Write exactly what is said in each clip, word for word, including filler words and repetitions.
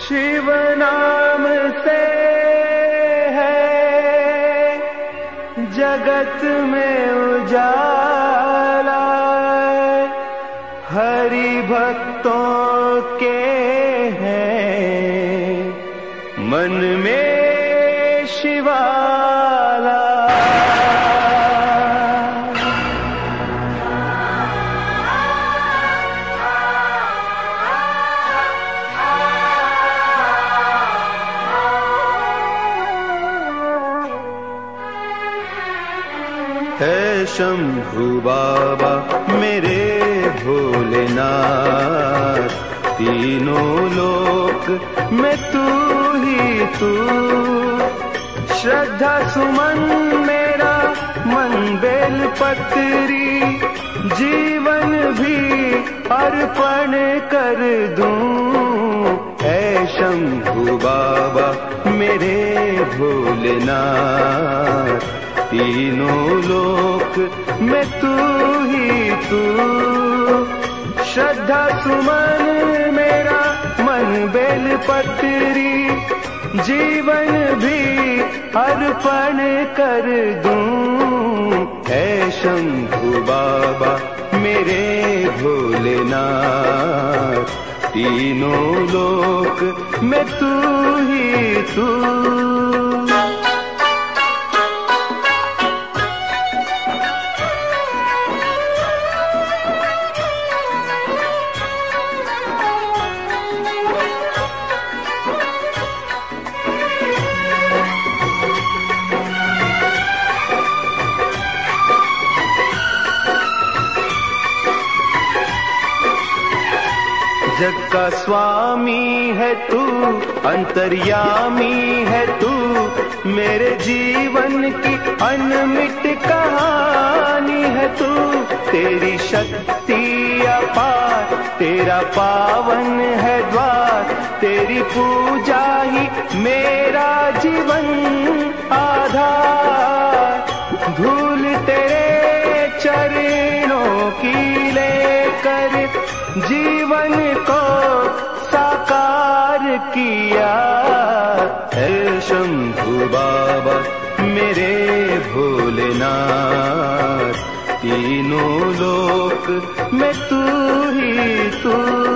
शिव नाम से है जगत में उजाला, हरि भक्तों के हैं मन में शिवाला। है शंभु बाबा मेरे भोलेनाथ, तीनों लोक में तू ही तू। श्रद्धा सुमन मेरा मन बेल पत्री, जीवन भी अर्पण कर दूं। है शंभु बाबा मेरे भोलेनाथ, तीनों लोक में तू ही तू। श्रद्धा सुमन मेरा मन बेल पत्री, जीवन भी अर्पण कर दूं। है शंभु बाबा मेरे भोलेनाथ, तीनों लोक में तू ही तू। जग का स्वामी है तू, अंतर्यामी है तू, मेरे जीवन की अनमिट कहानी है तू। तेरी शक्ति अपार, तेरा पावन है द्वार, तेरी पूजा ही मेरा जीवन आधार। धूल तेरे चरणों की लेकर जीवन को साकार किया। है शंभु बाबा मेरे भोलेनाथ, तीनों लोक में तू ही तू।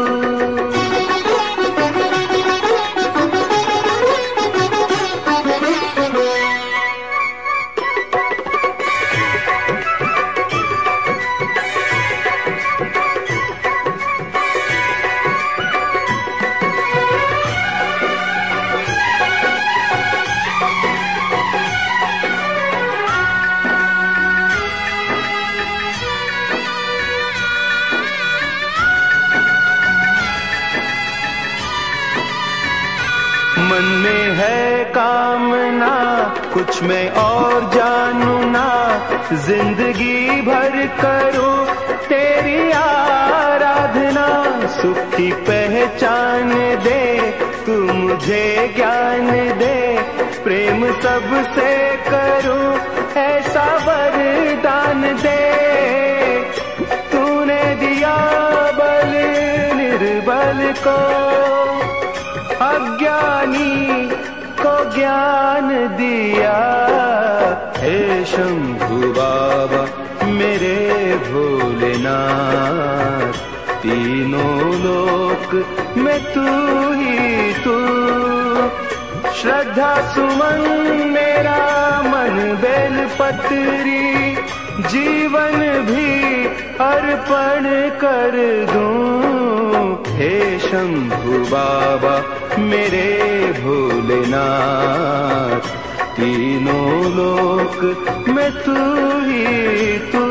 मन में है कामना कुछ मैं और जानू ना, जिंदगी भर करूं तेरी आराधना। सुख की पहचान दे तू मुझे ज्ञान दे, प्रेम सबसे करूं ऐसा वरदान दे। तूने दिया बल निर्बल को, अज्ञानी को ज्ञान दिया। हे शंभु बाबा मेरे भोलेनाथ, तीनों लोक में तू ही तू। श्रद्धा सुमन मेरा मन बेल पत्री, जीवन भी अर्पण कर दूं। हे शंभु बाबा मेरे भोलेनाथ, तीनों लोक में तू ही तू।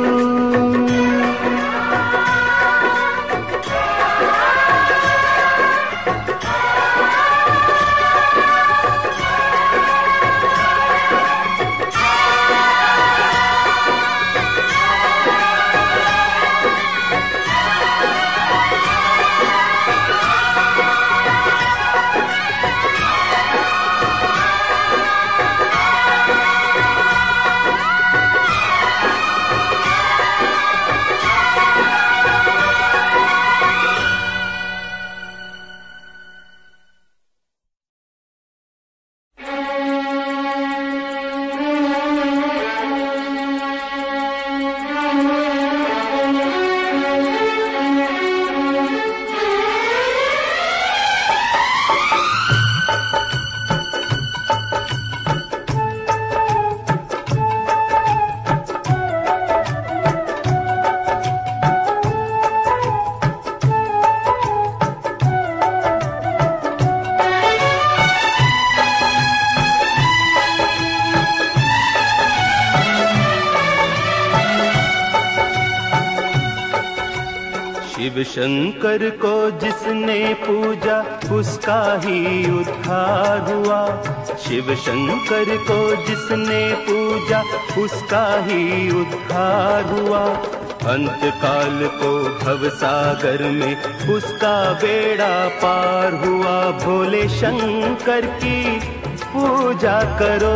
शिव शंकर को जिसने पूजा उसका ही उद्धार हुआ। शिव शंकर को जिसने पूजा उसका ही उद्धार हुआ। अंत काल को भव सागर में उसका बेड़ा पार हुआ। भोले शंकर की पूजा करो,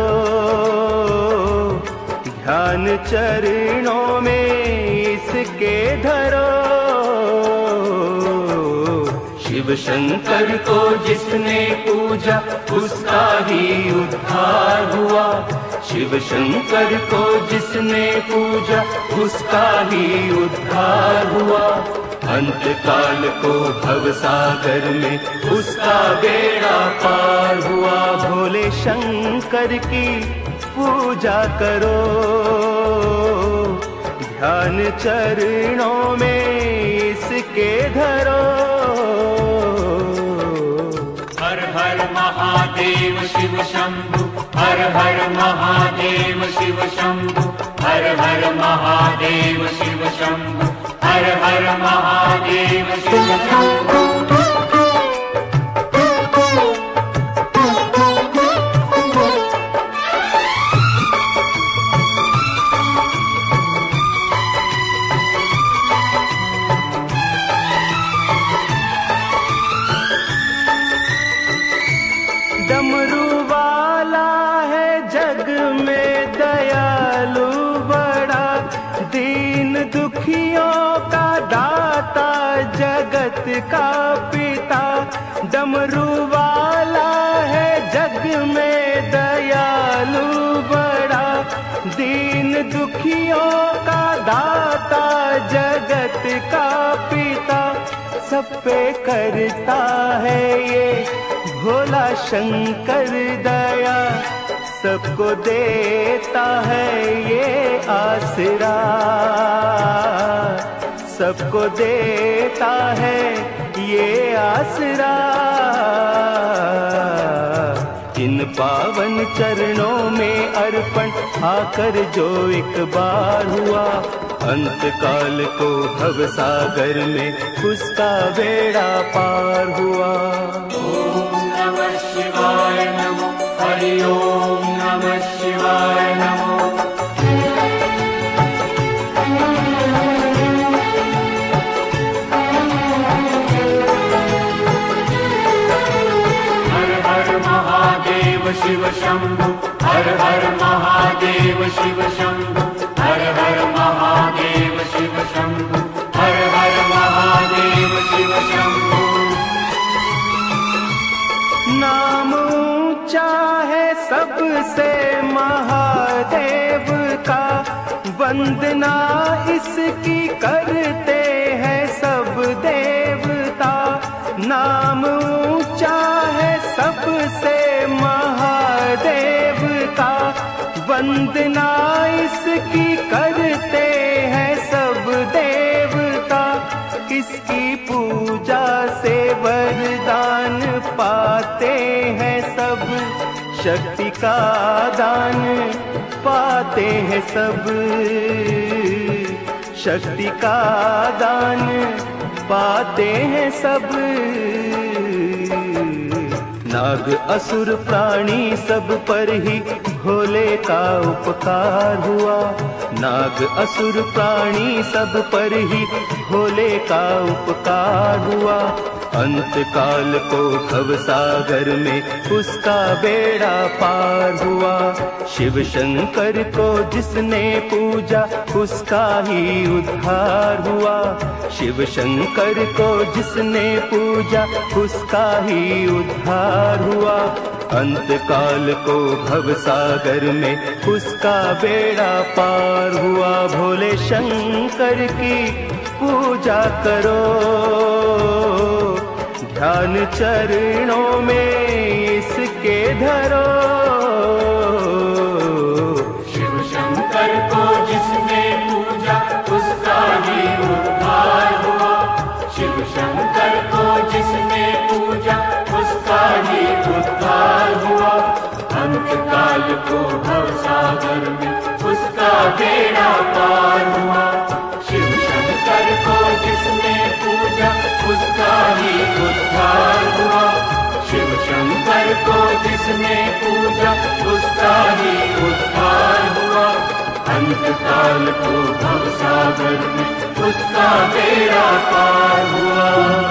ध्यान चरणों में इसके धरो। शिव शंकर को जिसने पूजा उसका ही उद्धार हुआ। शिव शंकर को जिसने पूजा उसका ही उद्धार हुआ। अंत काल को भव सागर में उसका बेड़ा पार हुआ। भोले शंकर की पूजा करो, ध्यान चरणों में इसके धरो। हर हर महादेव शिव शंभु, हर हर महादेव शिव शंभु, हर हर महादेव शिव शंभु, हर हर महादेव शिव शंभु। डमरू वाला है जग में दयालु बड़ा, दीन दुखियों का दाता जगत का पिता। डमरू वाला है जग में दयालु बड़ा, दीन दुखियों का दाता जगत का पिता। सब पे करता है ये भोला शंकर दया, सबको देता है ये आसरा, सबको देता है ये आसरा। इन पावन चरणों में अर्पण आकर जो एक बार हुआ। अंत काल को भव सागर में उसका बेड़ा पार हुआ। ओम नमः शिवाय नमो, हरि ओम नमः शिवाय नमो। हर हर महादेव शिव शंभु, हर हर महादेव शिव शंभु, हर हर महादेव शिव शंभु, हर हर महादेव शिव शंभु। नाम ऊंचा है सबसे महादेव का, वंदना इसकी करते हैं सब देवता। नाम ऊंचा है सबसे महादेव का, वंदना इसकी करते हैं सब देवता। इसकी पूजा से वरदान पाते हैं सब, शक्ति का दान पाते हैं सब, शक्ति का दान पाते हैं सब। नाग असुर प्राणी सब पर ही भोले का उपकार हुआ। नाग असुर प्राणी सब पर ही भोले का उपकार हुआ। अंत काल को भव सागर में उसका बेड़ा पार हुआ। शिव शंकर को जिसने पूजा उसका ही उद्धार हुआ। शिव शंकर को जिसने पूजा उसका ही उद्धार हुआ। अंत काल को भव सागर में उसका बेड़ा पार हुआ। भोले शंकर की पूजा करो, ध्यान चरणों में इसके धरो। शिव शंकर को जिसने पूजा उसका ही उद्धार हुआ। शिव शंकर को जिसने पूजा उसका ही उद्धार हुआ। अंत काल को भव सागर में उसका बेड़ा पार हुआ। शिव शंकर को जिसने पूजा ईश्वर को जिसने पूजा उसका ही उद्धार हुआ। अंतकाल को भवसागर में उसका बेड़ा पार हुआ।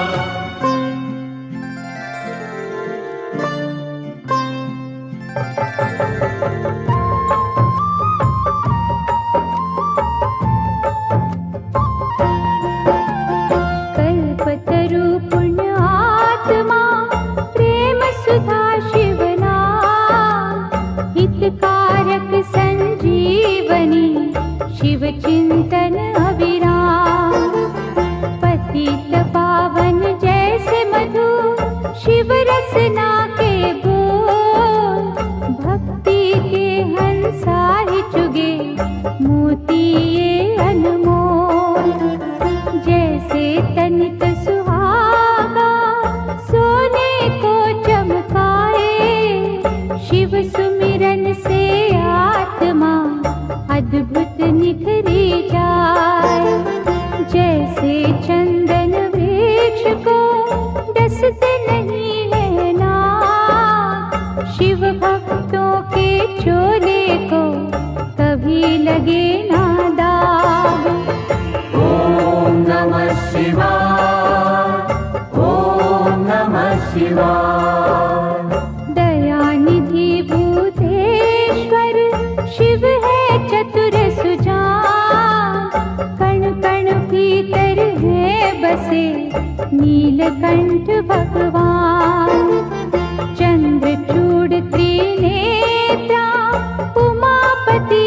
शिव चिंतन अविराम, पतित पावन जैसे मधु शिव रसना के बोल। भक्ति के हंसा ही चुगे मोती ये अनमोल। जैसे तनित सुहागा सोने को चमकाए, शिव सुमिरन से आत्मा अद्भुत निखरी जाए। जैसे चंदन वृक्ष को डसते नहीं है ना, शिव भक्तों के चोले को कभी लगे ना दाग। ओम नमः शिवाय, ओम नमः शिवाय। दयानिधि भूतेश्वर शिव है चतुर सुजान। कण कण भीतर है बसे नीलकंठ भगवान। चंद्रचूड़ त्रिनेत्रा उमापति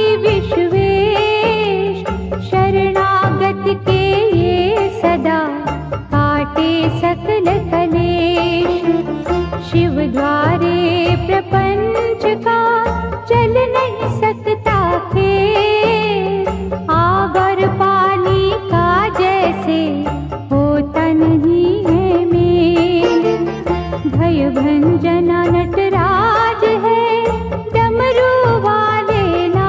विश्वेश। शरणागत के ये सदा काटे सकल कलेश। शिव द्वारे प्रपंच का चल नहीं सकता खेल। आग और पानी का जैसे होता नहीं है मेल। भय भंजना नटराज है डमरू वाले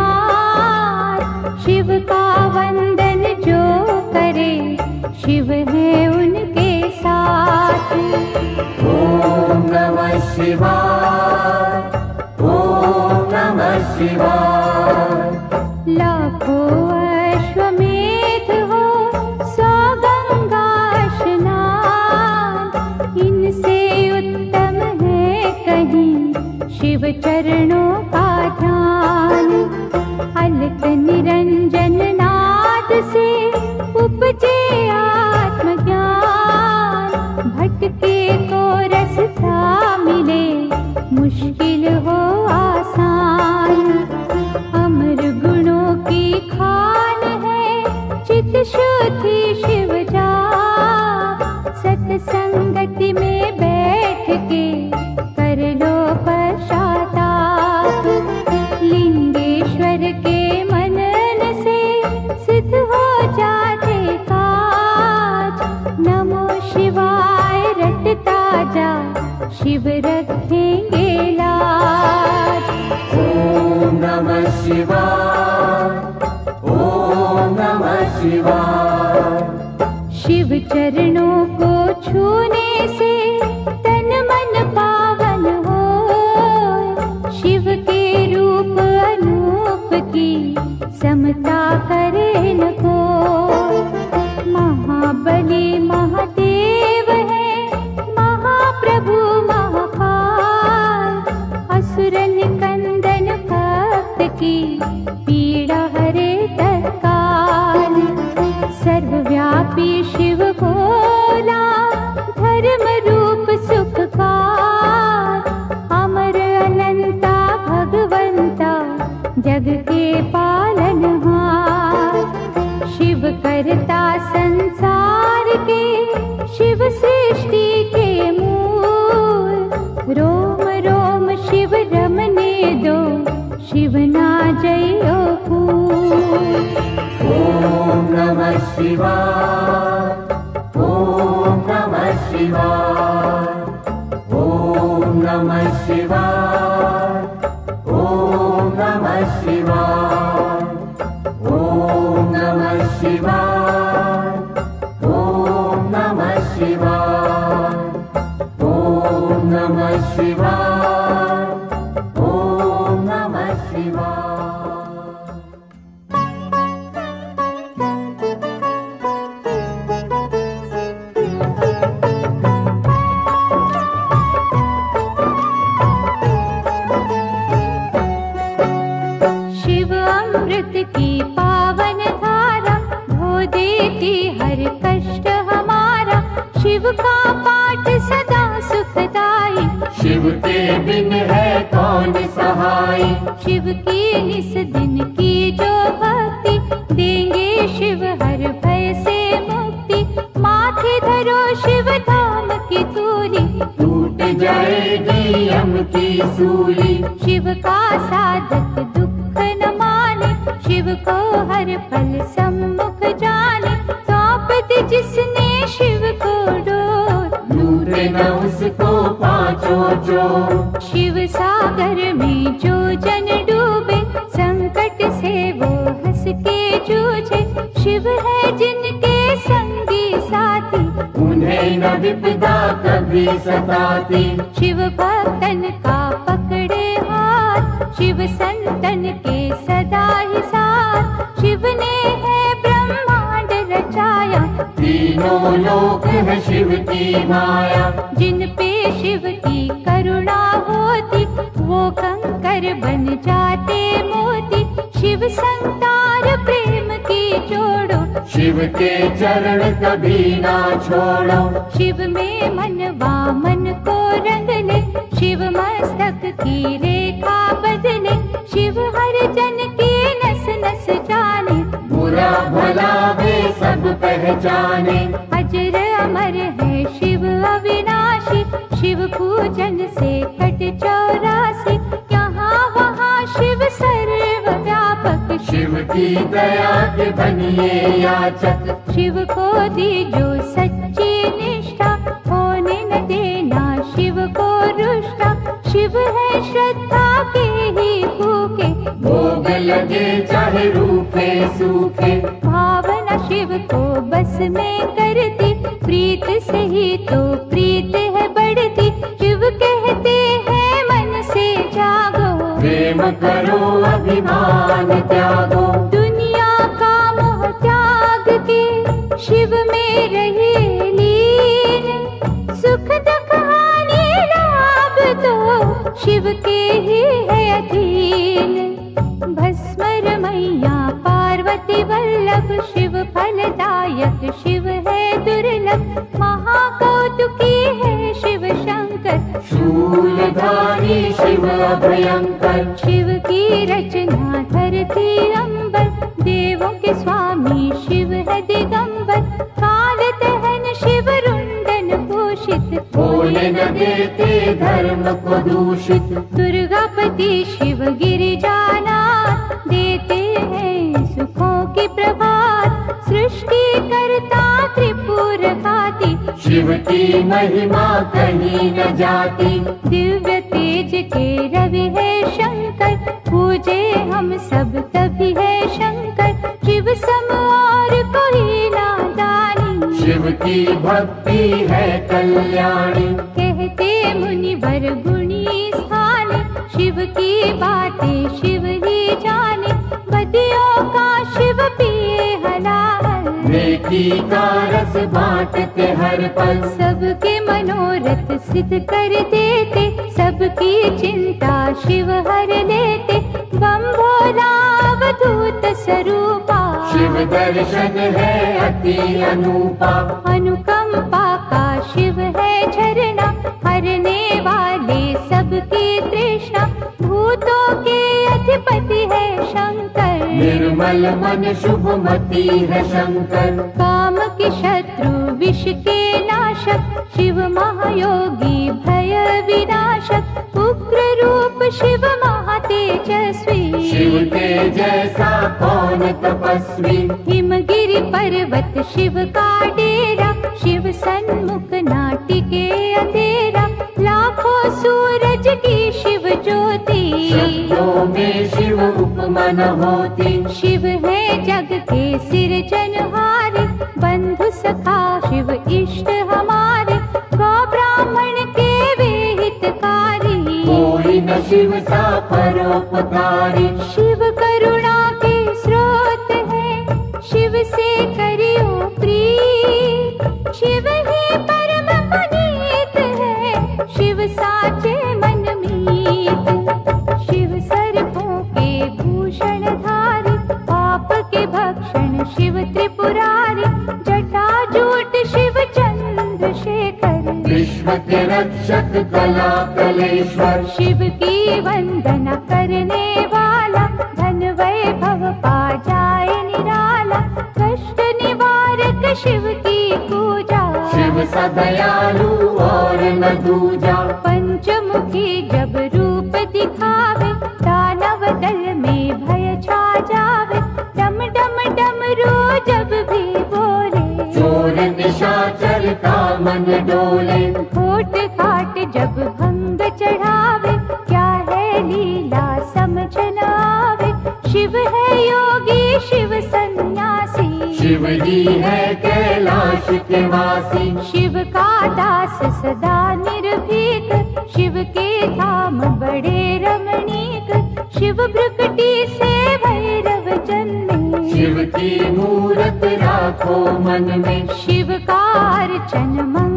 नाथ। शिव का वंदन जो करे शिव है उनके साथ। ओम नमः शिवाय, ओम नमः शिवाय। लाखों अश्वमेध हो सौ गंगा स्नान। इनसे उत्तम है कहीं शिव चरणों का ध्यान। अलक निरंजन नाद से उपजे आत्मज्ञान। भटके को रास्ता मिले मुश्किल हो आसान। अमर गुणों की खान है चित शुद्धि शिव जा। सत्संगति में बैठ के कर लो पश्चाताप। लिंगेश्वर के मनन से सिद्ध हो जाते काज। नमो शिवाय रटता जा शिव रखेंगे लाज। ओम नमः शिवाय, ओम नमः शिवाय। शिव चरणों को छूने से तन मन पावन हो। शिव के रूप अनूप की समता करे न कोई। महाबली महादेव है महाप्रभु महाकाल। असुर निकंदन भक्त की पीड़ा हरे तत्काल। सर्वव्यापी शिव भोला धर्म रूप सुखकार। अमर अनंता भगवंता जग के पालनहार। शिव करता संसार के शिव सृष्टि के मूल। रोम रोम शिव रमने दो शिव ना जयो फूल। ओम नमः शिवाय, ओम नमः शिवाय। ओम नमः शिवाय, ओम नमः शिवाय। ओम नमः शिवाय, ओम नमः शिवाय। ओम नमः शिवाय। अमृत की पावन धारा, धो देती हर कष्ट हमारा। शिव का पाठ सदा सुखदाई, शिव के बिन है कौन सहाय। शिव की निस दिन की जो भक्ति, देंगे शिव हर भय से मुक्ति। माथे धरो शिव धाम की तूली, टूट जाएगी यम की सूली। शिव का साधक दुख न माने, शिव को हर पल सम्मुख जाने। सौंप दे जिसने शिव को डोर, लूटे न उसको पाँचों चोर। शिव सागर में जो जन डूबे, संकट से वो हंस के जूझे। शिव है जिनके संगी साथी, उन्हें न विपदा कभी सताती। शिव भक्तन का पकड़े हाथ, शिव संतन के सदा ही साथ। शिव ने है ब्रह्मांड रचाया, तीनों लोक है शिव की माया। जिन पे शिव की करुणा होती, वो कंकर बन जाते मोती। शिव संतार प्रेम की जोड़ो, शिव के चरण कभी ना छोड़ो। शिव में मन वामन को रंग ले, शिव मस्तक की रेखा बदले। शिव हर जन की नस नस जाने, बुरा भला वे सब पहचाने। अजर अमर है शिव अविनाशी, शिव पूजन से कट चौरासी। यहाँ वहाँ शिव सर्वव्यापक, शिव की दया के बनिए याचक। शिव को दी जो सच्ची निष्ठा, होने न देना शिव को रुष्टा। शिव है श्रद्धा के ही भूखे, भोग लगे चाहे रूखे सूखे। भावना शिव को बस में करती, प्रीत से ही तो प्रीत है बढ़ती। शिव कहते हैं मन से जागो, प्रेम करो अभिमान त्यागो। दुनिया का मोह त्याग के शिव में रहे लीन। सुख दुख हानि लाभ तो शिव के ही है अधीन। भस्मर मैया पार्वती वल्लभ, शिव फलदायक शिव है दुर्लभ। महाकौतुकी है शिव शंकर, शूलधारी शिव अभयंकर। शिव की रचना धरती अंबर, देवों के स्वामी शिव है दिगंबर। काल दहन शिव रुंडन भूषित, होने न देते धर्म को दूषित। दुर्गापति शिव गिरिजानाथ, देते हैं सुखों की प्रभात। सृष्टि करता त्रिपुर घाती, शिव की महिमा कहीं न जाती। दिव्य तेज के रवि है शंकर, पूजे हम सब तभी है शंकर। शिव सम और कोई नादानी, शिव की भक्ति है कल्याणी। कहते मुनिवर गुणी स्थानी, शिव की बातें शिव ही जाने। बदियों का शिव पिए हलाहल, नेकी का रस बांटते हर पल। सबके मनोरथ सिद्ध कर देते, सबकी चिंता शिव हर लेते। बम भोला अवधूत स्वरूपा, शिव दर्शन है अति अनूपा। अनुकंपा का शिव है झरना, हरने वाले सबकी तृष्णा। भूतों के अधिपति है शंकर, निर्मल मन शुभमती है शंकर। काम के शत्रु विष के नाशक, शिव महायोगी भय विनाशक। उग्र रूप शिव महातेजस्वी, शिव के जैसा कौन तपस्वी। हिमगिरि पर्वत शिव का डेरा, शिव सन्मुख नाटिके अंधेरा। लाखों सूरज की शिव ज्योति, शब्दों में शिव उपमा न होती। शिव है जग के सिरजनहारे, बंधु सखा शिव इष्ट हमारे। गौ ब्राह्मण के वे हितकारी, कोई न शिव सा परोपकारी। शिव करुणा के स्रोत है, शिव से करियो प्रीत। शिव ही परम पुनीत है, शिव साचे मन मीत। शिव सर्पों के भूषण धारे, विश्व के रक्षक कला कलेश्वर। शिव की वंदना करने वाला धन वैभव पा जाए निराला। कष्ट निवारक शिव की पूजा, शिव सदयालु और न दूजा। पंचमुखी जब रूप दिखावे, दानव दल में भय छा जावे। डम डम डमरू जब भी बोले, चोर निशाचर का मन डोले। घोट घाट जब भंग चढ़ावे, क्या है लीला समझ न आवे। शिव है योगी शिव सन्यासी, शिव जी है कैलाश के वासी। शिव का दास सदा निर्भीक, शिव के धाम बड़े रमणीक। शिव भ्रुकुटी से भैरव जन्मे, शिव की मूरत राखो मन में। शिव का अर्चन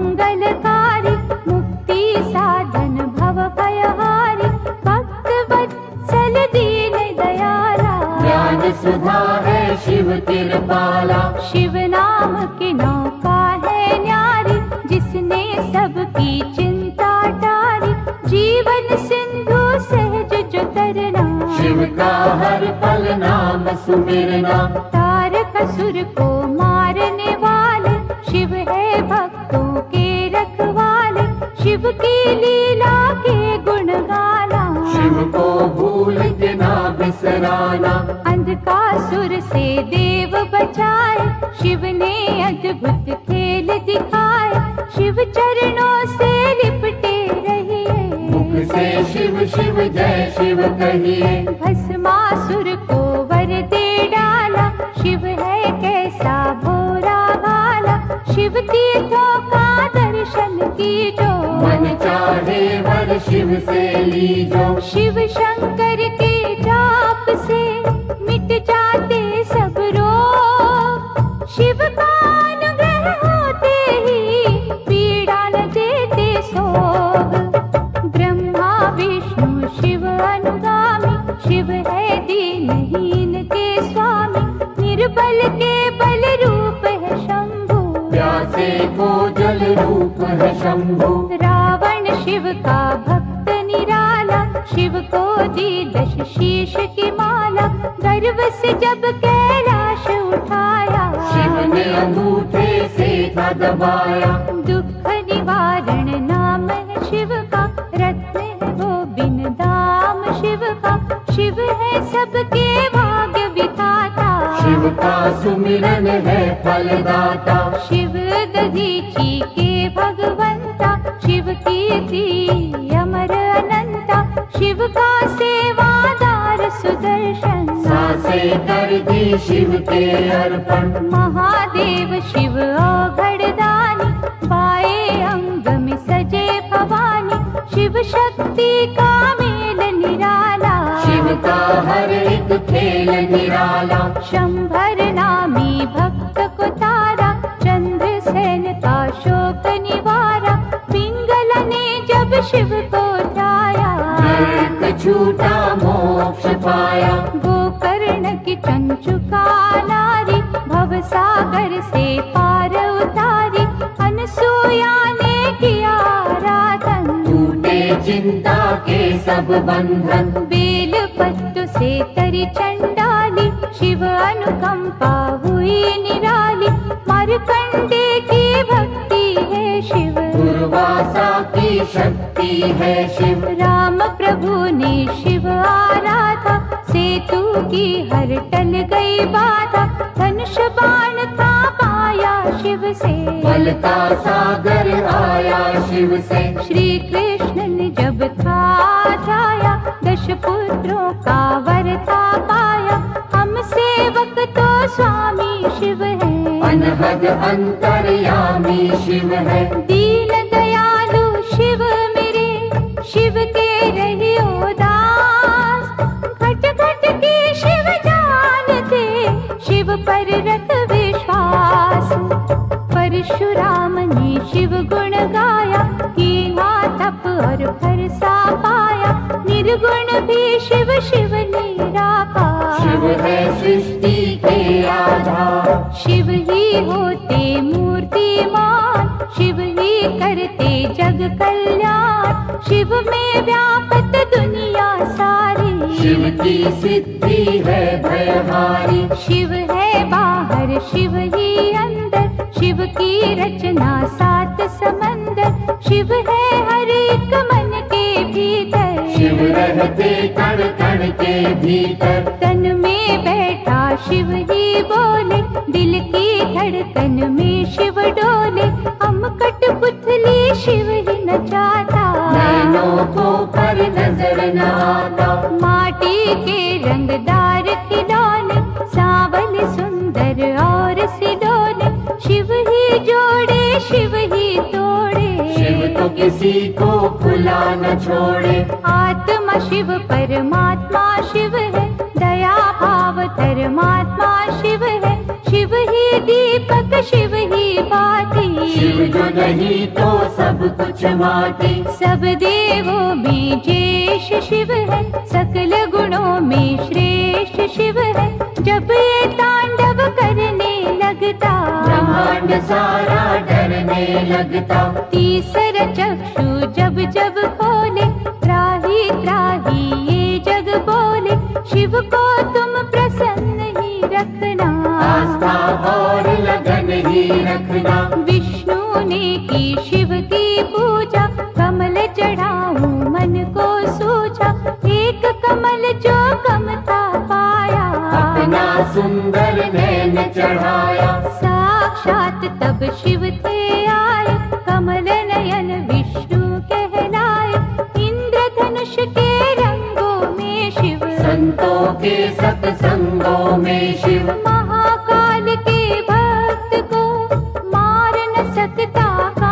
मंगलकारी, मुक्ति साधन भव भयहारी। भक्त वत्सल दीन दयाला, ज्ञान सुधा है शिव कृपाला। शिव नाम की नौका है न्यारी, जिसने सबकी चिंता टारी। जीवन सिंधु सहज जो तरना, शिव का हर पल नाम सुमिरना। तारक असुर को मारने वाले, शिव है भक्तों के रखवाले। शिव की लीला के गुण गाना, शिव को भूल के ना बिसराना। अंधकासुर से देव बचाए, शिव ने अद्भुत खेल दिखाए। शिव चरणों से लिपटे रहिए, मुख से शिव शिव जय शिव कहिए। भस्मासुर को वर दे डाला, शिव है कैसा भोला भाला। शिव तीर्थों का दर्शन कीजो, मन चाहे वर शिव से लीजो। शिव शंकर के जाप से मिट जाते सब रोग। शिव का अनुग्रह होते ही पीड़ा न देते सोग। ब्रह्मा विष्णु शिव अनुगामी, शिव है दीनहीन के स्वामी। निर्बल के बल रूप है शंभु, प्यासे को जल रूप है शंभु। रावण शिव का भक्त निराला, शिव को दी दश शीश की माला। गर्व से जब कैलाश उठाया, शिव ने अंगूठे से था दबाया। दुख निवारण नाम है शिव का, रत्न है वो बिन दाम शिव का। शिव है सबके भाग्य विधाता, शिव का सुमिरन है फलदाता। शिव दधीची के भगवंता, शिव कीर्ति अमर अनंता। शिव का सेवादार सुदर्शन, सासे कर दी शिव के अर्पण। महादेव शिव औघड़दानी, बाएं अंग में सजे भवानी। शिव शक्ति का मेल निराला, शिव का हर एक खेल निराला। शंभर नामी भक्त को तारा, चंद्रसेन का शोक निवारा। पिंगला ने जब शिव को ध्याया, नरक छूटा मोक्ष पाया। गोकर्ण की चंचुका नारी, भव सागर से पार उतारी। अनसुया ने किया आराधन, टूटे चिंता के सब बंधन। बेल पत्तों से तरी चंडाली, शिव अनुकंपा हुई निराली। मार्कंडे की भक्ति है शिव, दुर्वासा की शक्ति है शिव। राम प्रभु ने शिव आराधा, सेतु की हर टल गई बाधा। धनुष बाण था पाया शिव से, बल का सागर आया शिव से। श्री कृष्ण ने जब था जाया, दश पुत्रों का वर था पाया। हम सेवक तो स्वामी शिव है, अनहद अंतर्यामी शिव है। दीन दयालु शिव मेरे, शिव के रहियो दास। घट घट के शिव जानते, शिव पर रख विश्वास। परशुराम ने शिव गुण गाया, कीना तप और फरसा पाया। निर्गुण भी शिव शिव निराकार, शिव है सृष्टि के आधार। शिव ही होते मूर्तिमान, शिव ही करते जग कल्याण, शिव में व्यापत दुनिया सारी। शिव की सिद्धि है भयहारी, शिव है बाहर शिव ही अंदर, शिव की रचना सात समंदर, शिव है हर एक मन के भीतर। शिव रहते कण कण के भीतर, तन में बैठा शिव ही बोले, दिल की धड़कन में शिव डोले। हम कठपुतली शिव ही नचाता, नैनों को पर नजर न आता। माटी के रंगदार खिलौने, सांवल सुंदर और सिडोले, शिव ही जोड़े शिव ही तोड़े। शिव तो किसी को खुला न छोड़े, आत्मा शिव परमात्मा शिव है, दया भाव धर्मात्मा शिव है। शिव ही दीपक शिव ही बाती, शिव जो नहीं तो सब कुछ माटी। सब देवों में ज्येष्ठ शिव है, सकल गुणों में श्रेष्ठ शिव है। जब ये तांडव करने लगता, ब्रह्मांड सारा डरने लगता। तीसरा चक्षु जब जब खोले, त्राही त्राही ये जग बोले। शिव को तुम प्रसन्न ही रखना, आस्था और लगन ही रखना। विष्णु ने की शिव की पूजा, कमल चढ़ाऊं मन को सूझा। एक कमल जो कमता पाया, अपना सुंदर नैन चढ़ाया। साक्षात तब शिव थे आए, कमल नयन विष्णु कहलाए। इंद्रधनुष के रंगों में शिव, संतों के सत्संगों में शिव। महाकाल के भक्त को मार न सकता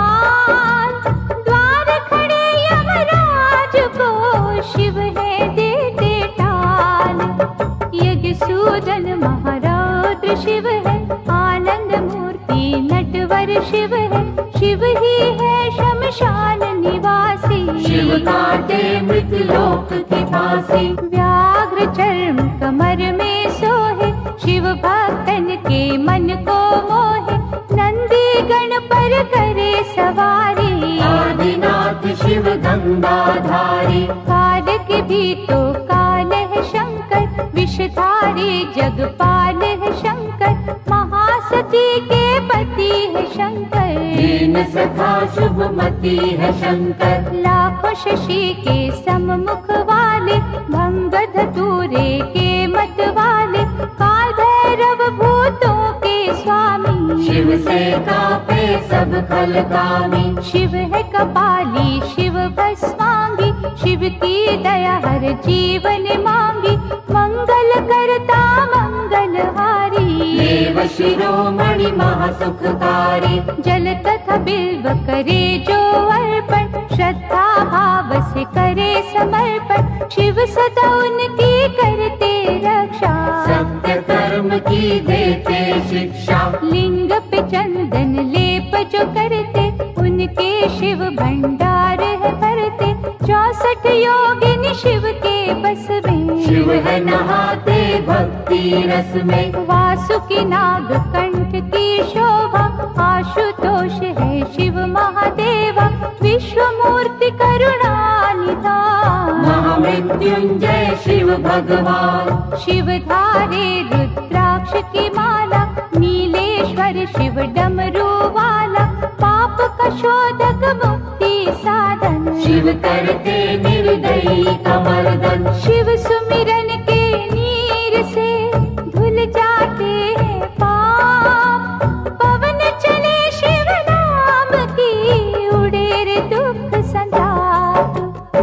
काल, द्वार खड़े यमराज को शिव है देते टाल। यज्ञ सूजन महारौद्र शिव है, आनंद मूर्ति नटवर शिव है। शिव ही है शमशान निवासी, शिव काटे मृत लोक की फांसी। व्याघ्र चर्म कमर में सोहे, शिव भक्तन के मन को मोहे। नंदी गण पर करे सवारी, आदिनाथ शिव गंगाधारी। काल के भी तो काल है शंकर, विषधारी जगपाल है शंकर। महासती के पति है शंकर, दीन सखा शुभमती है शंकर। लाखों शशि के सम्मुख वाले, भंग धतूरे के मत वाले। काल भैरव भूतों के स्वामी, शिव से कापे सब खलकामी। शिव है कपाली शिव भस्मांगी, शिव की दया हर जीवन मांगी। मंगल करता मंगलहारी, देव शिरोमणि महासुखकारी। जल तथा बिल्व करे जो अर्पण, श्रद्धा भाव से करे समर्पण। शिव सदा उनकी करते रक्षा, सत्य कर्म की देते शिक्षा। लिंग पे चंदन लेप जो करते, उनके शिव भंडार है भरते। चौसठ योगिनी शिव के बस में, शिव है नहाते भक्ति रस में। वासुकी नाग कंठ की शोभा, आशुतोष है शिव महादेवा। विश्व मूर्ति करुणा निधान, महामृत्युंजय शिव भगवान। शिव धारे रुद्राक्ष की माला, नीलेश्वर शिव डमरू वाला। पाप का शोधक मुक्ति साधन, शिव करते निर्दयी कमर्दन। शिव सुमिरन के नीर से धुल जाते हैं पाप। पवन चले शिव नाम की, उड़े रे दुख संताप।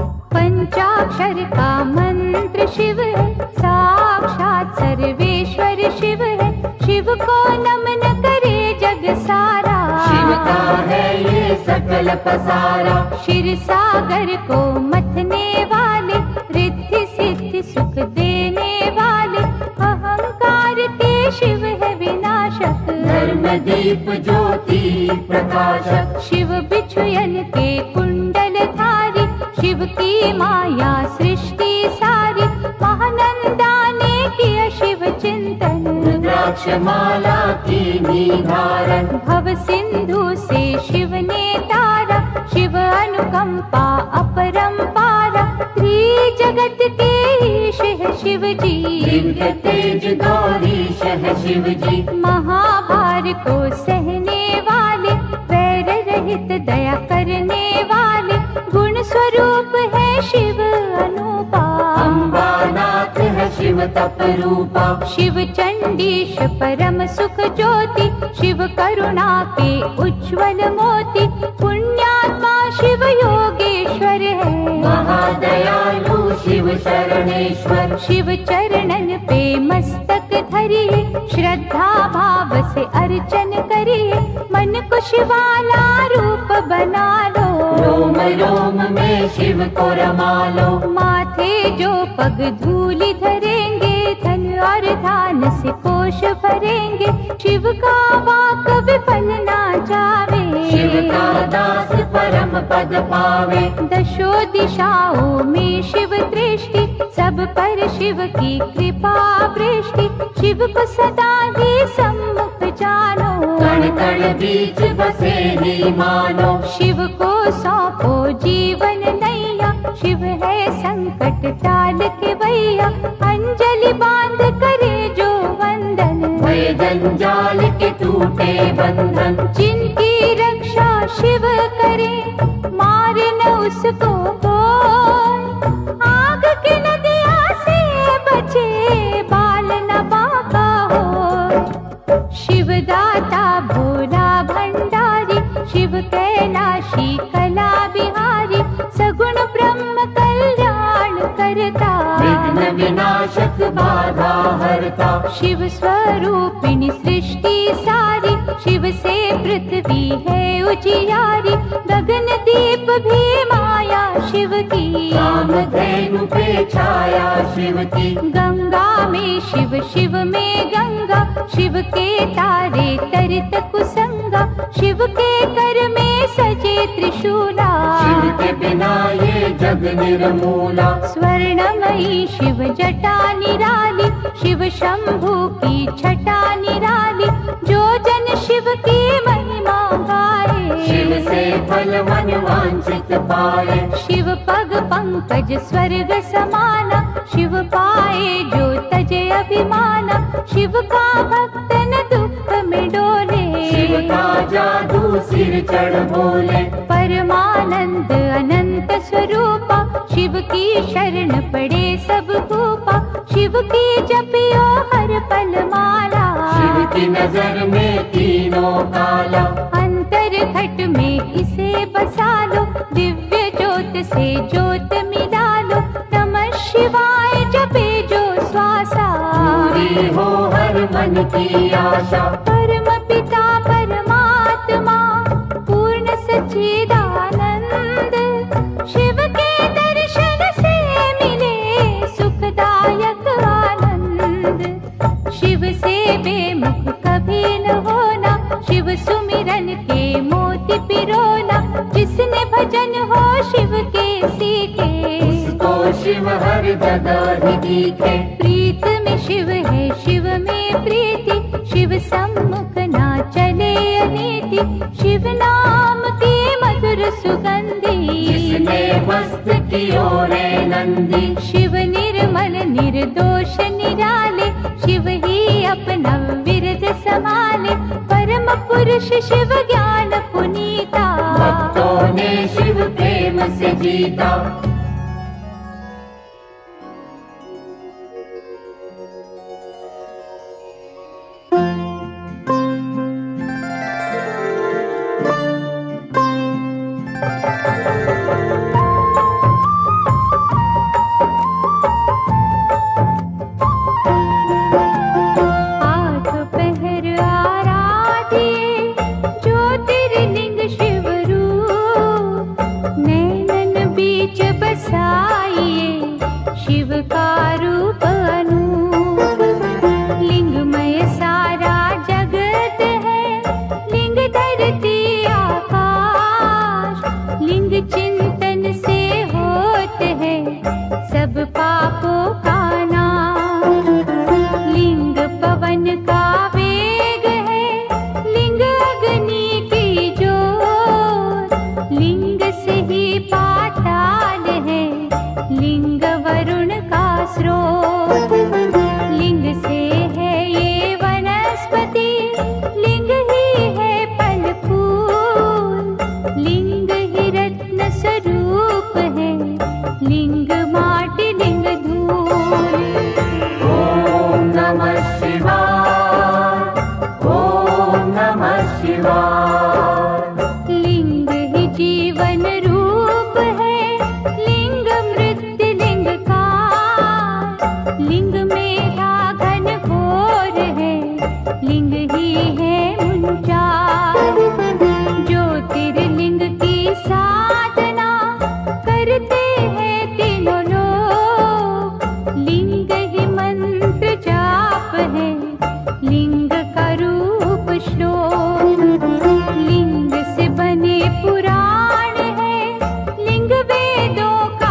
पंचाक्षर का मंत्र शिव है, साक्षात सर्वेश्वर शिव है। शिव को नमन करे जग सारा, शिव का है ये सकल पसारा। क्षीर सागर को मथने वाले, रिद्धि सिद्धि सुख देने वाले। अहंकार के शिव है विनाशक, धर्म दीप ज्योति प्रकाशक। शिव बिछुयन के कुंडल धारी, शिव की माया सृष्टि सारी। महानंदा ने किया शिव चिंतन, रुद्राक्ष माला की निधारण। भव सिंधु से शिव ने तारा, शिव अनुकंपा अपरंपारा, त्रिजगत के ईश है शिव जी। दिव्य तेज गौरीश है शिव जी। महाभार को सहने वाले, वैर रहित दया करने वाले, गुण स्वरूप है शिव अनुपा। अम्बानाथ है शिव तप रूपा। शिव चंडीश परम सुख ज्योति, शिव करुणा के उज्ज्वल मोती, पुण्यात्मा शिव योगेश्वर है। महादयालु शिव शरणेश्वर। शिव चरणन पे मस्तक धरिए, श्रद्धा भाव से अर्चन करिए, मन को शिवाला रूप बना लो। रोम रोम में शिव को रमा लो। माथे जो पग धूलि धरेंगे, धन और धान से कोश भरेंगे, शिव का वाक विफल ना जावे। शिव का दास परम पद पावे। दशो दिशाओं में शिव दृष्टि, सब पर शिव की कृपा वृष्टि, शिव को सदा ही सम्मुख जानो। कण कण बीच बसे ही मानो। शिव को सौंपो जीवन नैया, शिव है संकट टाल के भैया, अंजलि बांध करे जो वंदन। भय जंजाल के टूटे बंधन। जिनकी रक्षा शिव करे, मारे न उसको कोई, आग की नदिया से बचे, बाल न बाका हो। शिव दाता भोला भंडारी, शिव कैलाशी कला बिहारी, सगुण ब्रह्म कल्याण करता, विघ्न विनाशक बाधा हरता। शिव स्वरूपिणी सृष्टि सारी, शिव से पृथ्वी है उजियारी, गगन दीप भी माया शिव की। कामधेनु पे छाया शिव की। गंगा में शिव, शिव में गंगा, शिव के तारे तरित कुसंगा, शिव के कर में सजे त्रिशूला। शिव के बिना ये जग निर्मूला। स्वर्णमयी शिव जटा निराली, शिव शंभु की छटा निराली, जो जन शिव की महिमा गाए, शिव से फल मन वांछित पाए। शिव पग पंकज स्वर्ग समाना, शिव पाए जो तजे अभिमाना, शिव का भक्त न दुख में डोले। शिव का जादू सिर चढ़ बोले। परमानंद अनंत स्वरूपा, शिव की शरण पड़े सब भूपा, शिव की जपियो हर पल माला। शिव की नजर में तीनों काला। अंतर घट में इसे बसा लो, दिव्य ज्योत से ज्योत मिला लो, नमः शिवाय जपे जो श्वासा। पूरी हो हर मन की आशा। परम पिता परमात्मा पूर्ण सच्चिदानंद, शिव के दर्शन से मिले सुखदायक आनंद। शिव से बेमुख कभी न होना, शिव सुमिरन के मोती पिरोना, जिसने भजन हो शिव के सीखे, उसको शिव हर जगह ही दिखे। प्रीत में शिव है शिव में प्रीति, शिव सम्मुख ना चले अनीति, शिव नाम की मधुर सुगंधी। जिसने मस्त कियो रे नंदी। शिव निर्मल निर्दोष निराले, शिव ही अपना विरद संभाले, परम पुरुष शिव ज्ञान पुनीता। भक्तों ने शिव प्रेम से जीता। स्रोत। लिंग से है ये वनस्पति, लिंग ही है फल फूल। लिंग ही रत्न स्वरूप है, लिंग माटी लिंग धूल। ओम नमः शिवाय, ओम नमः शिवाय। लिंग ही जीवन रूप है, लिंग मृत्यु लिंग काल। लिंग मेधा घन घोर है, लिंग ही है मुंचार। ज्योतिर्लिंग की साधना करते हैं तीनों लोग। लिंग ही मंत्र जाप है, लिंग का रूप श्लोक। लिंग से बने पुराण है, लिंग वेदों का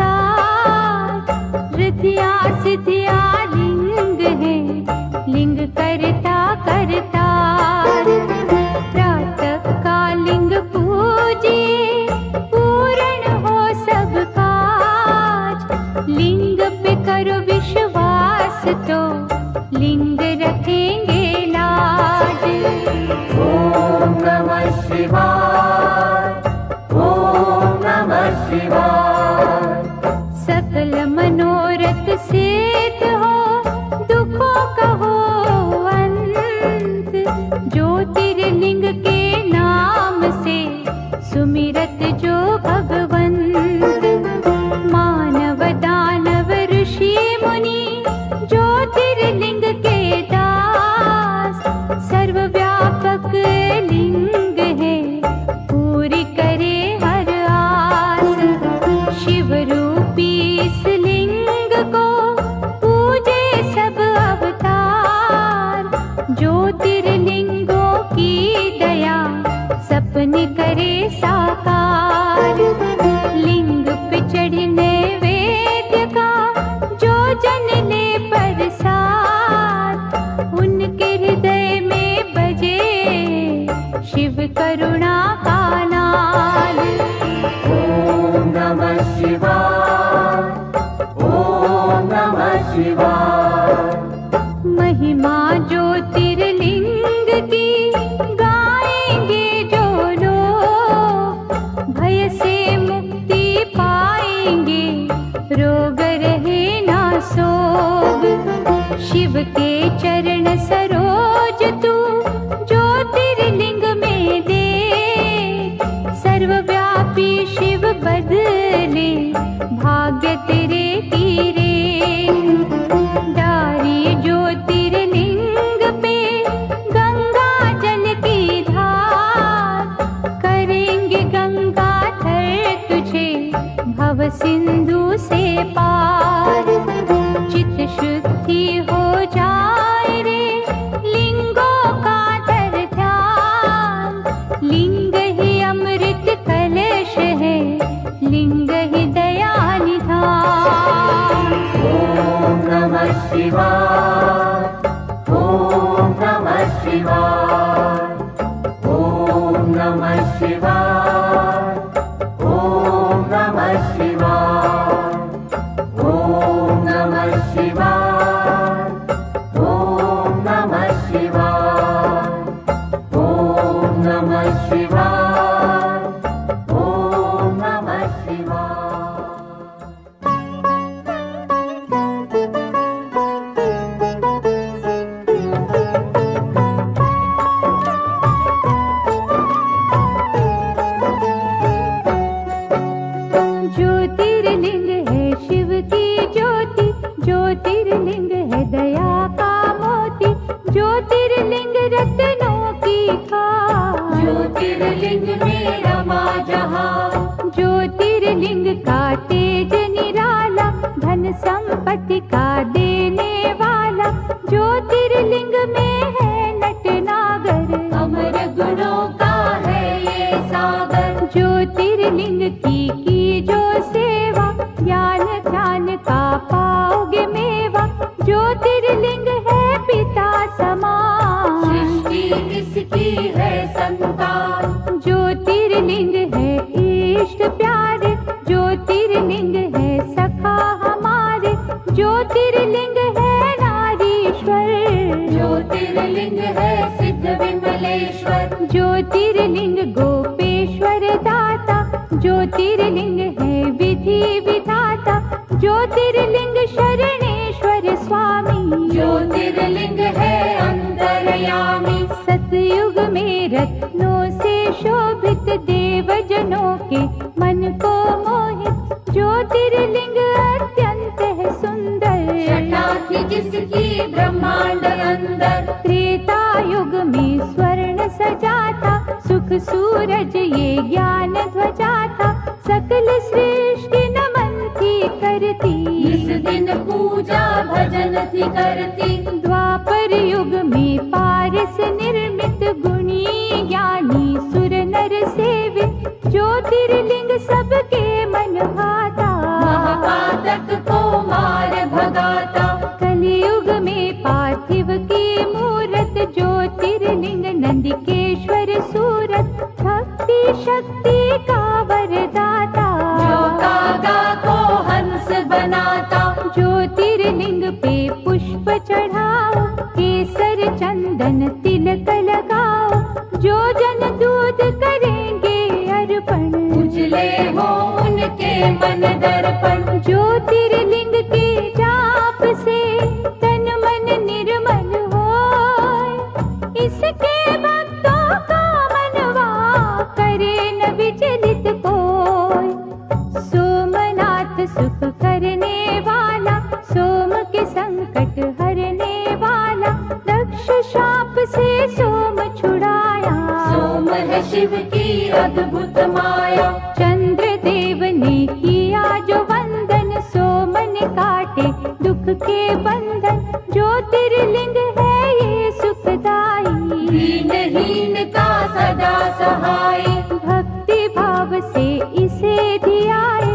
सार। रिद्धिया सिद्धिया लिंग है, लिंग करता करतार। प्रातः का लिंग पूजिए, पूर्ण हो सब काज। लिंग पे करो विश्वास तो लिंग रखेंगे लाज। ओम नमः शिवाय, ओम नमः शिवाय। सकल मनोरथ सिद्ध हो, दुखों का हो अंत। ज्योतिर्लिंग के नाम से सुमिरत जो भगवंत। मानव दानव ऋषि मुनि ज्योतिर्लिंग के दास। सर्वव्यापक लिंग है, पूरी करे हर आस। शिव रूपी इस लिंग को पूजे सब अवतार। ज्योतिर्लिंगों की दया सपने करे साकार। लिंग पे चढ़ने वेद्य का जो जन ले प्रसाद। उनके हृदय में बजे शिव करुणा का नाद। ओम नमः शिवाय, ओम नमः शिवाय। महिमा ज्योतिर्लिंग की गाएंगे जो लोग। भय से मुक्ति पाएंगे, रोग रहे ना सोग। शिव के चरण सरोज तू ज्योतिर्लिंग में दे। सर्वव्यापी शिव बदले भाग्य तेरे तीरे। डारी ज्योतिर्लिंग पे गंगा जल की धार। करेंगे गंगाधर तुझे भव सिंधु से पार। चित शुद्धि हो जाए रे, लिंगों का धर ध्यान। लिंग ही अमृत कलश है, लिंग ही दया निधान। ओम नमः शिवाय, ओम नमः शिवाय। ओम नमः शिवाय, ओम नमः शिवाय। ओम नमः शिवाय, ओम नमः शिवाय। ओम नमः शिवाय, ओम नमः शिवाय। ज्योतिर्लिंग है शिव की ज्योति, ज्योतिर्लिंग है दया का मोती। ज्योतिर्लिंग रत्नों की खान, ज्योतिर्लिंग में रमा जहां। ज्योतिर्लिंग का तेज निराला, धन संपत्ति का देने वाला। ज्योतिर्लिंग में है नटनागर, अमर गुणों का है ये सागर। ज्योतिर्लिंग की की जो सेवा, ज्ञान ध्यान का पाओगे मेवा। ज्योतिर्लिंग है पिता समान, सृष्टि इसकी है संतान। ज्योतिर्लिंग है इष्ट प्यारे, ज्योतिर्लिंग है सखा हमारे। ज्योतिर्लिंग है नारीश्वर, ज्योतिर्लिंग है सिद्ध विमलेश्वर, ज्योतिर्लिंग गोपेश्वर दाता, ज्योतिर्लिंग है विधि विधाता, ज्योतिर्लिंग शरणेश्वर स्वामी, ज्योतिर्लिंग है अंतर्यामी। सतयुग में रत्नों से शोभित देवजनों के मन को मोहित, ज्योतिर्लिंग अत्यंत है सुंदर, जटा थी जिसकी ब्रह्मांड अंदर। त्रेता युग में स्वर्ण सजा था, सुख सूरज ये ज्ञान ध्वजा था, सकल सृष्टि नमन थी करती, इस दिन पूजा भजन थी करती। द्वापर युग में पारस निर्मित, गुणी ज्ञानी सुर नर सेवित, ज्योतिर्लिंग सबके मन भाता, महापातक को मार भगाता। कलियुग में पार्थिव की मूरत, ज्योतिर्लिंग नंदिकेश्वर सूरत, भक्ति शक्ति का वरदाता, जो कागा को हंस बनाता। ज्योतिर्लिंग पे पुष्प चढ़ाओ, केसर चंदन तिलक लगाओ, जो जन दूध करेंगे अर्पण, उजले हो उनके मन दर्पण। ज्योतिर्लिंग के जाप से तन मन निर्मल होय, इसके भक्तों का मनवा करे न विचलित कोय। सोमनाथ सुख करने वाला, सोम के संकट हरने वाला, दक्ष शाप से सोम छुड़ाया, सोम है शिव की अद्भुत माया। चंद्र देव ने किया जो वंदन, सोम ने काटे दुख के बंधन, ज्योतिर्लिंग है ये सुखदाई, दीनहीन का सदा सहाय। भक्ति भाव से इसे धियाए,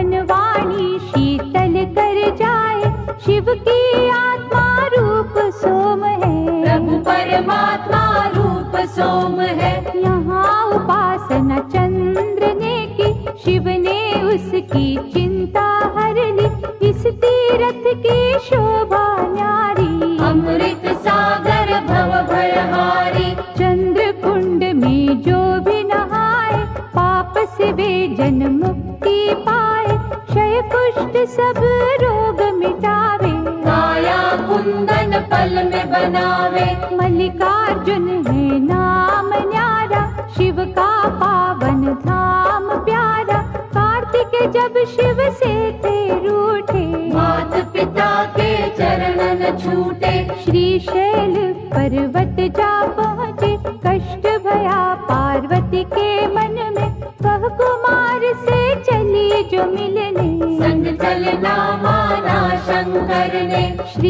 मनवाणी शीतल कर जाए, शिव की आत्मा रूप सोम है, प्रभु परमात्मा रूप सोम है। यहाँ उपासना चंद्र ने की, शिव ने उसकी चिंता हर ली, इस तीरथ की शोभा न्यारी, अमृत सागर भव भयहारी। चंद्र कुंड में जो भी नहाए, पाप से बेजन मुक्ति पाए, क्षय कुष्ठ सब रोग मिटावे, काया कुंदन पल में बनावे। मल्लिकार्जुन है नाम न्यारा, शिव का पावन धाम प्यारा, कार्तिक जब शिव से थे रूठे, मात पिता के चरणन छूटे। श्रीशैल पर्वत जा पहुँचे, कष्ट भया पार्वती के मन में, वह कुमार से चली जो मिलने, संग चलना माना शंकर ने।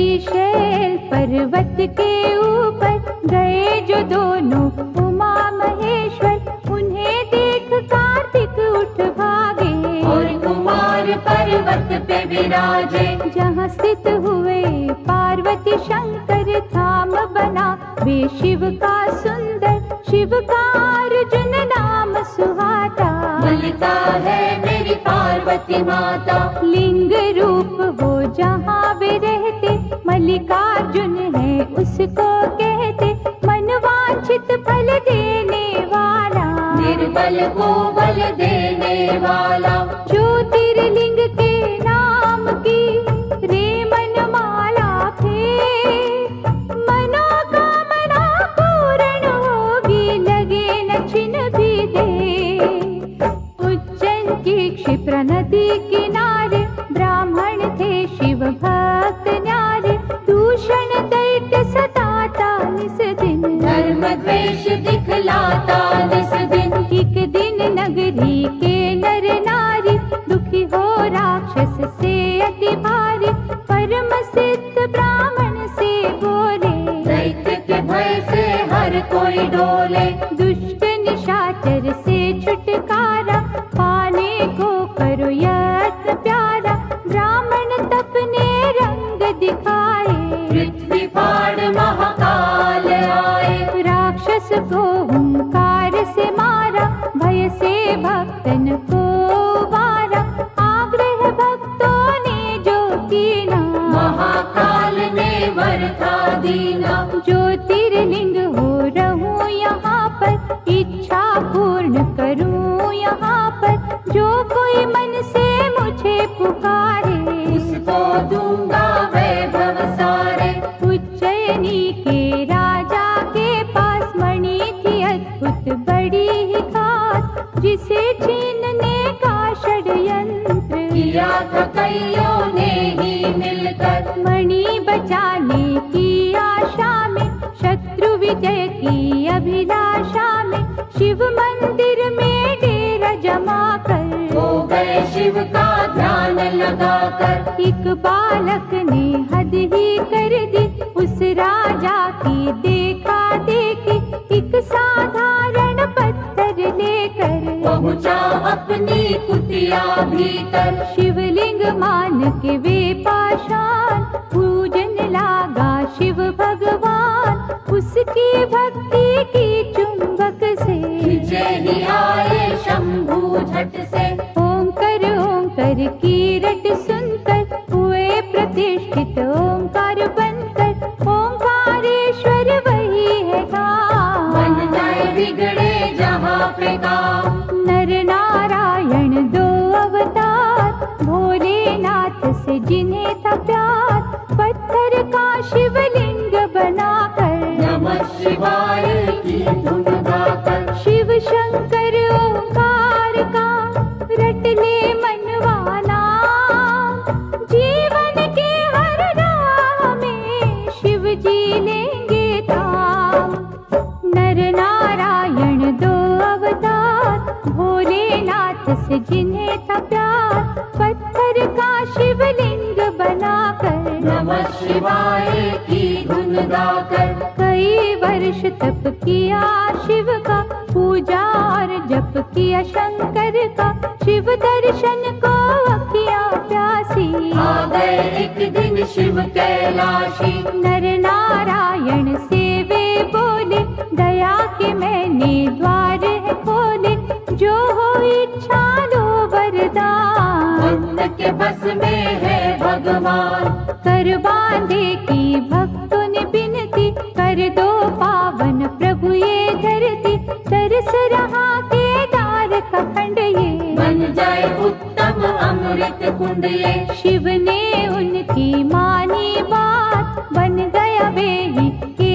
श्रीशैल पर्वत के ऊपर गए जो दोनों उमा महेश्वर, उन्हें देख कार्तिक उठ भागे, और कुमार पर्वत पे विराजे। जहाँ स्थित हुए पार्वती शंकर, धाम बना वे शिव का सुंदर, शिव का अर्जुन नाम सुहाता, मल्लिका है मेरी पार्वती माता। लिंग रूप वो जहाँ वे रहते, मल्लिकार्जुन है उसको कहते, मनवांछित फल देने वाला, निर्बल को बल देने वाला। ज्योतिर्लिंग के नाम की रे मनमाला फेर, मनोकामना पूर्ण होगी, लगे न छिन भी दे। उज्जैन की क्षिप्रा नदी किनारे, ब्राह्मण थे शिव भक्त न्यारे, दूषण दैत्य सताता निस दिन, धर्म द्वेष दिखलाता निस दिन। एक दिन नगरी के नर नारी, दुखी हो राक्षस से अति भारी, परम सिद्ध ब्राह्मण से बोले, दैत्य के भय से हर कोई डोले। दुष्ट निशाचर से छुटकारा, पाने को करो यत्न प्यारा, ब्राह्मण तपने रंग दिखाए, पृथ्वी फाड़ महाकाल आए। राक्षस को हुंकार से मारा, भय से भक्तन को वारा, आग्रह भक्तों ने जो कीना, दीना। ज्योतिर्लिंग हो रहूं यहाँ पर, इच्छा पूर्ण करूं यहाँ पर। जो कोई मन से मुझे पुकारे, उसको दूंगा वैभव सारे। उज्जैनी के राजा के पास मणि थी अद्भुत बड़ी ही खास, जिसे छीनने का षड्यंत्र किया था कईयों ने ही मिलकर। मणि बचाने की आशा में, शत्रु विजय की अभिलाषा में, शिव मंदिर में डेरा जमा कर हो गए शिव का ध्यान लगाकर। एक बालक ने हद ही कर दी उस राजा की देखा देखी। एक साधारण पत्थर लेकर पहुँचा अपनी कुटिया भीतर। शिवलिंग मान के वे पाषाण, पूजन लागा शिव भगवान। उसकी भक्ति की चुंबक से विजय ही आए शंभू झट से। ओंकार ओंकार की रट सुनकर हुए प्रतिष्ठित ओंकार बनकर। ओंकारेश्वर वही है काम, बन जाए बिगड़े जहाँ पे काम। नर नारायण दो अवतार, भोलेनाथ से जिन्हें था प्यार। पत्थर का शिवलिंग बनाकर नमः शिवाय की धुन गाकर। शिव शंकर ओंकार का रट ले मनवाना। जीवन के हर राह में शिव जी लेंगे थाम। नर नारायण दो अवतार, भोलेनाथ से जिन्हें था प्यार। पत्थर का शिवलिंग बनाकर नमः शिवाय की धुन गाकर। कई वर्ष तप किया शिव का, पूजा और जप किया शंकर का। शिव दर्शन को अखियाँ प्यासी, आ गए एक दिन शिव कैलाशी। नर नारायण से वे बोले, दया के मैंने द्वार है खोले। जो हो इच्छा लो वरदान, भक्त के बस में है भगवान। कर बांधे की भक्तों ने बिनती, कर दो पावन प्रभु ये धरती। तरस रहा केदार का खंड ये, बन जाए उत्तम अमृत कुंड ये। शिव ने उनकी मानी बात, बन गया वे ही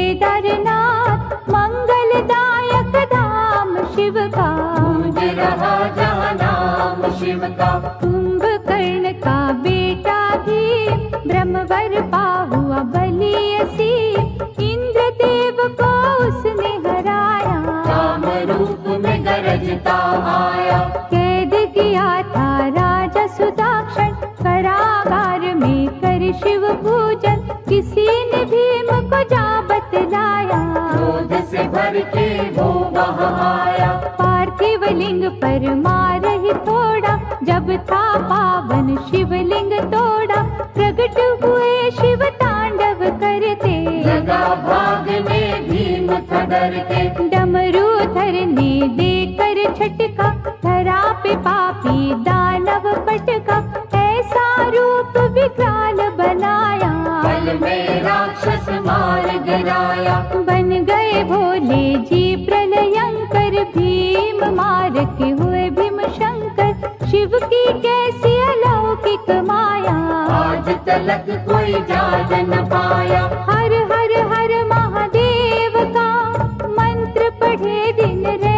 केदारनाथ। मंगलदायक धाम शिव का, गूंज रहा जहाँ नाम शिव का। कुंभकर्ण का बेटा भी, ब्रह्मवर पाहुआ बलि असीम। इंद्रदेव को उसने हराया, काम रूप में गरजता आया। कैद किया था राजा सुदाक्षण, कारागार में कर शिव पूजन। किसी ने भीम को जा बतलाया, क्रोध से भर के वो वहाँ आया। पार्थिव लिंग पर मार ही थोड़ा, जब था पावन शिवलिंग तोड़ा। प्रकट हुए शिव तांडव करते, लगा भागने भीम था डर के। डमरूधर ने देकर छटका, धरा पे पापी दानव पटका। ऐसा रूप विकराल बनाया, पल में राक्षस मार गिराया। बन गए भोले जी प्रलयंकर। भीम मार के हुए भीम शंकर, शिव की कैसी अलौकिक माया। आज तलक कोई जान न पाया। हर हर हर महादेव का मंत्र पढ़े दिन रे,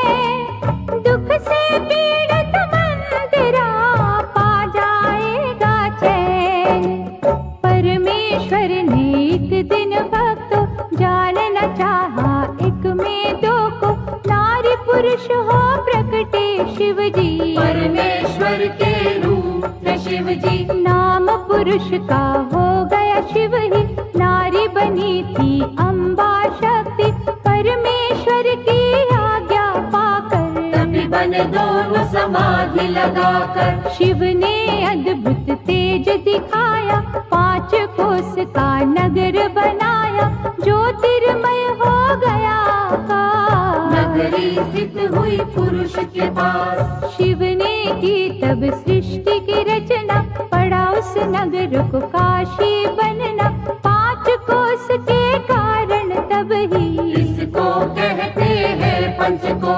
दुख से पीड़ित मन तेरा पा जाएगा चैन। परमेश्वर ने एक दिन भक्तों जानना चाहा, एक में दो को। नारी पुरुष हो प्रकटे शिव जी, परमेश्वर के रूप थे शिव जी। नाम पुरुष का हो गया शिव ही, नारी बनी थी अम्बा शक्ति। परमेश्वर की आज्ञा पाकर तभी बने दोनों समाधि लगाकर। शिव ने अद्भुत तेज दिखाया, पांच कोस का नगर बनाया। ज्योतिर्मय हो गया आकाश, नगरी स्थित हुई पुरुष के पास। शिव ने की तब सृष्टि की रचना, पड़ा उस नगर को काशी बनना। पांच कोस के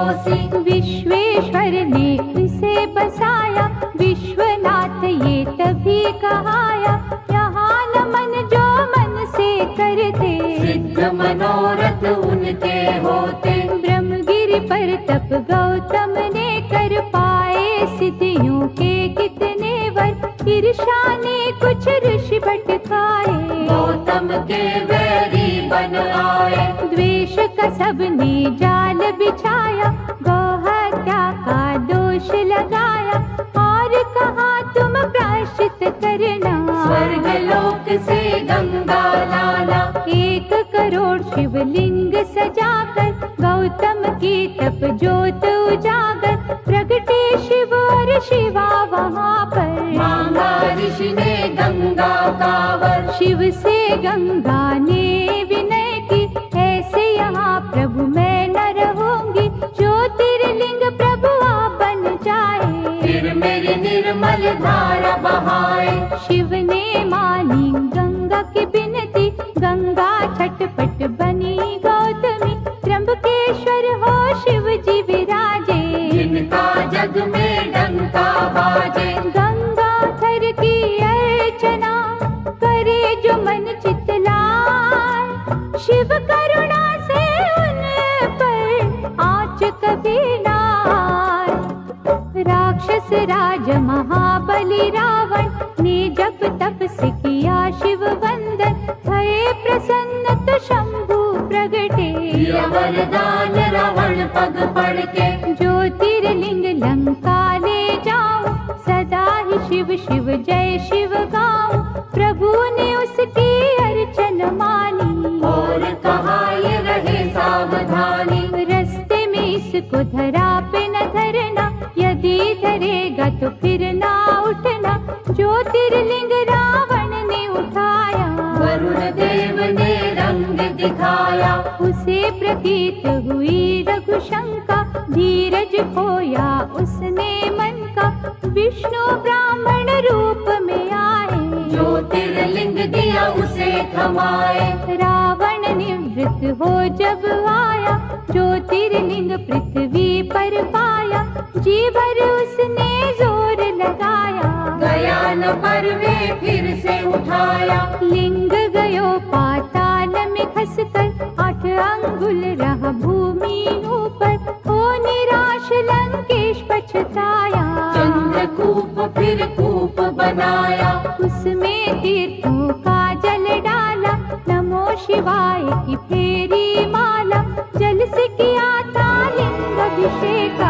कोसी। विश्वेश्वर ने इसे बसाया, विश्वनाथ ये तभी कहाया। यहाँ नमन जो मन से करते, सिद्ध मनोरथ उनके होते। ब्रह्मगिरि पर तप गौतम ने कर पाए, सिद्धियों के कितने वर। ईर्ष्या ने कुछ ऋषि भटकाए, गौतम के वैरी बन आए। द्वेष का सबने जाल बिछाया, गौ हत्या का दोष लगाया। और कहा तुम प्रायश्चित करना, स्वर्ग लोक से गंगा लाना। एक करोड़ शिवलिंग सजाकर, गौतम की तप ज्योत उजागर। प्रगटे शिव और शिवा वहाँ पर, मांगा ऋषि ने गंगा का वर। शिव से गंगा ने विनय की, ऐसे यहाँ प्रभु मैं न रहूंगी। ज्योतिर्लिंग प्रभु आप बन जाए, फिर मेरी निर्मल धारा बहाए। शिव ने मानी गंगा की बिनती, गंगा छटपट बनी गौतमी। त्र्यंबकेश्वर हो शिव जी विराजे, जिनका जग में डंका बाजे। गंगाधर की अर्चना करे जो मन चितलाए, शिव करुणा से उन पर आँच कभी ना आए। राक्षस राज महाबली रावण ने जब तप से किया शिव वंदन, भये प्रसन्न तो शंभु प्रगटे। दिया वरदान रावण पग पड़ के, ज्योतिर्लिंग लंका ले जाऊं, सदा ही शिव शिव जय शिव गाऊं। प्रभु ने उसकी अर्चन मानी, और कहा ये रहे सावधानी। रस्ते में इसको धरा पे न धरना, यदि धरेगा तो फिर ना उठना। ज्योतिर्लिंग रावण ने उठाया, वरुण देव ने रंग दिखाया। उसे प्रतीत हुई रघुशंका, धीरज खोया उसने मन का। विष्णु ब्राह्मण रूप में आए, ज्योतिर्लिंग दिया उसे थमाए। रावण निवृत्त हो जब आया, ज्योतिर्लिंग पृथ्वी पर पाया। जी भर उसने जोर लगाया, गया न पर वे फिर से उठाया। लिंग गयो पाताल में खसकर, आठ अंगुल रहा भूमि ऊपर। हो निराश लंकेश पछताया, चंद्रकूप फिर कूप बनाया। उसमें तीर्थों का जल डाला, नमो शिवाय की फेरी माला। जल से किया था लिंग अभिषेका,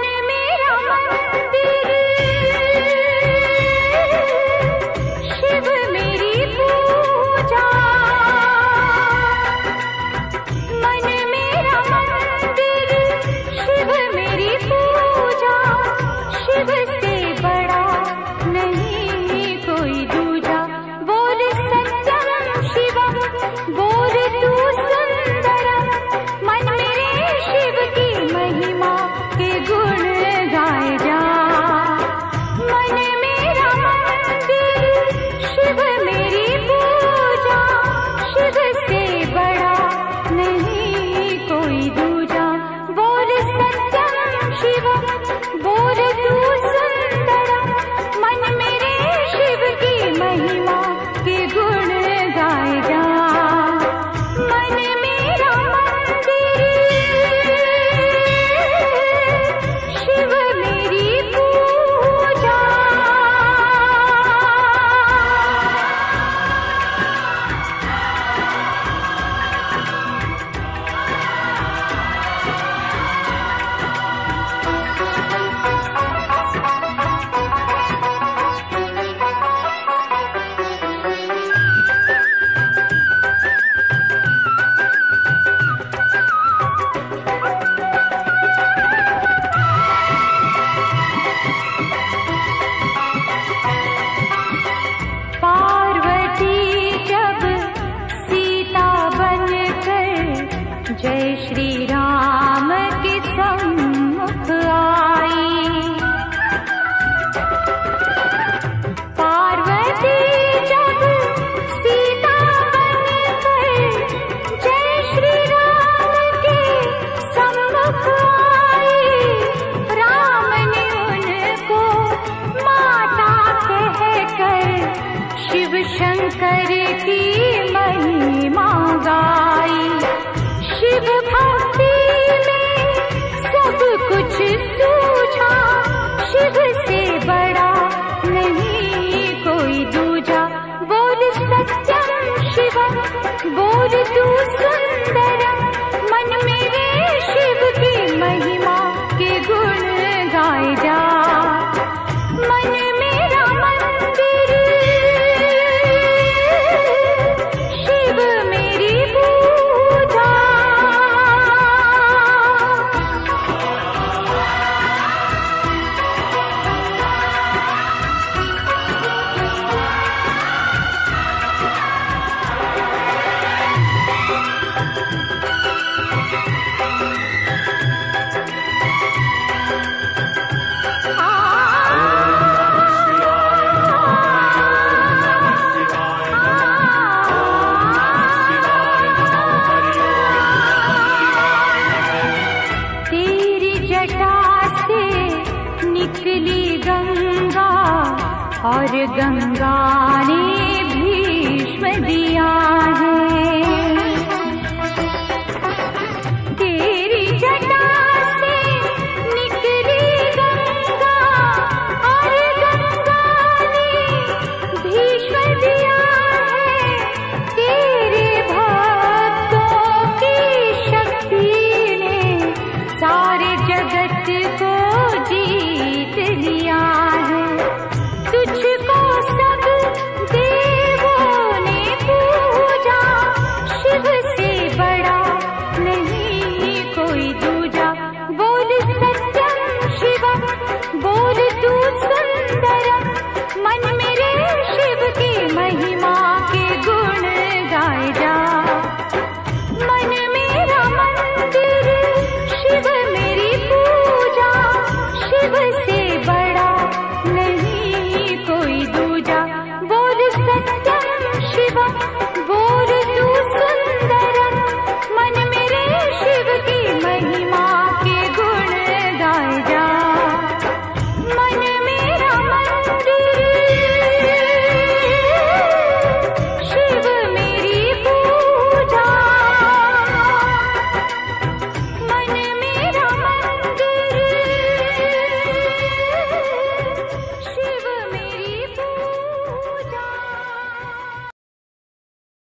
शिव शंकर की महिमा गाई। शिव भक्ति में सब कुछ सूझा, शिव से बड़ा नहीं कोई दूजा। बोल सत्यम शिवम, बोल तू सुंदरम, मन मेरे शिव की महिमा के गुण गाए जा। मन मेरा मंदिर, शिव मेरी पूजा। निकली गंगा और गंगा ने भीष्म दिया है।